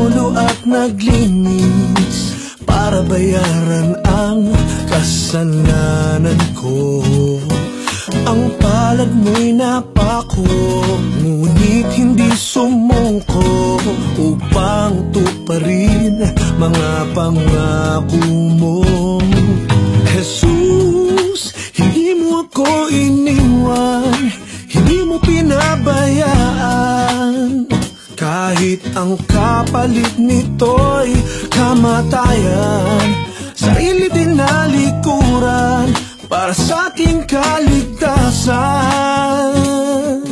tumulo at naglinis para bayaran ang kasalanan ko. Ang palad mo'y napako, ngunit hindi sumuko upang tuparin mga pangako mo. Jesus, hindi mo ako iniwan, hindi mo pinabayaan. Kahit ang kapalit nito'y kamatayan, sarili tinalikuran para sa aking kaligtasan.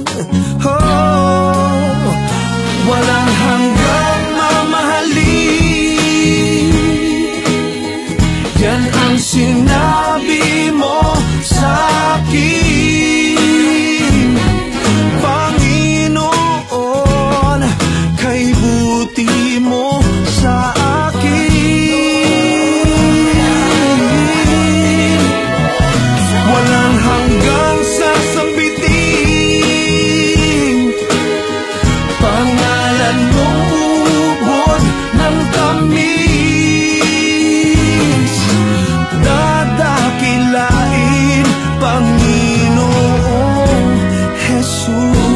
Oh, walang hanggang mamahalin, yan ang sinabi mo sa akin. Panginoon, kay buti mo sa akin. Walang hanggang sasambitin, pangalan mo ubod ng tamis. Dadakilain, Panginoong Jesus.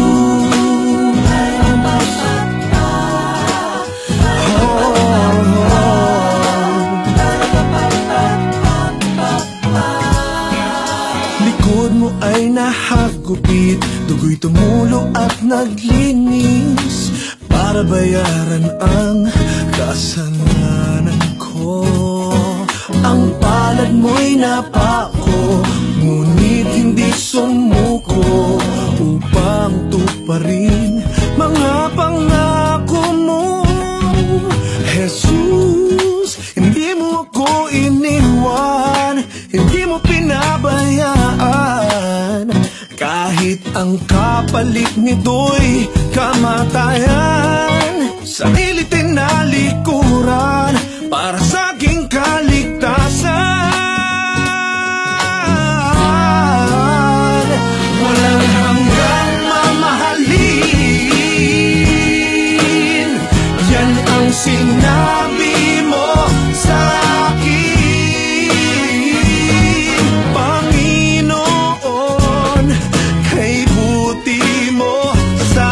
Likod mo ay nahagupit, dugo'y tumulo at naglinis para bayaran ang kasalanan ko. Ang palad mo'y napako, ngunit hindi sumuko upang tuparin mga pangako mo. Jesus, hindi mo ako iniwan, hindi mo pinabayaan. Kahit ang kapalit nito'y kamatayan, sarili tinalikuran para sa aking kaligtasan. Walang hanggang mamahalin, yan ang sinabi mo sa akin. Panginoon, kay buti mo sa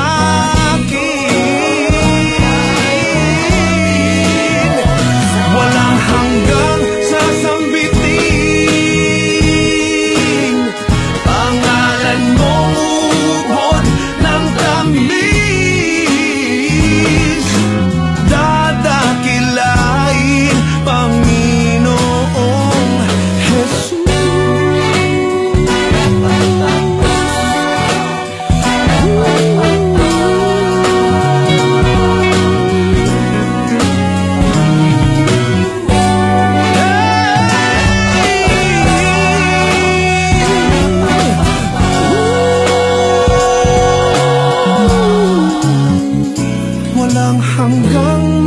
akin. Walang hanggang sasambitin, pangalan mo ubod ng tamis. Dadakilain, Panginoong Jesus. Walang hanggang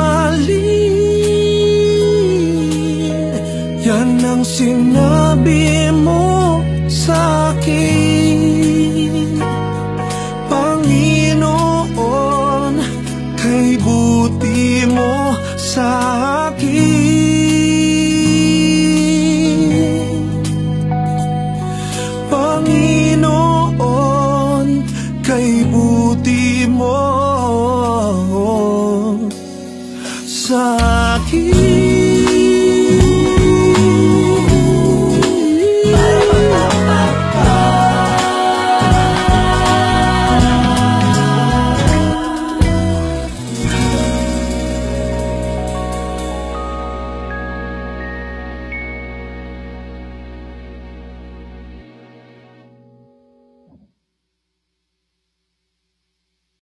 mamahalin, yan ang sinabi mo sa akin. Panginoon, kay buti mo sa akin. Panginoon, kay buti mo sa akin.